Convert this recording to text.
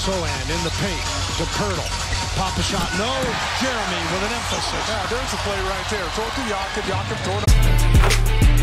Sochan in the paint to Pirtle. Pop a shot. No. Jeremy with an emphasis. Yeah, there's a play right there. Throw it to Jakob. Jakob throw it.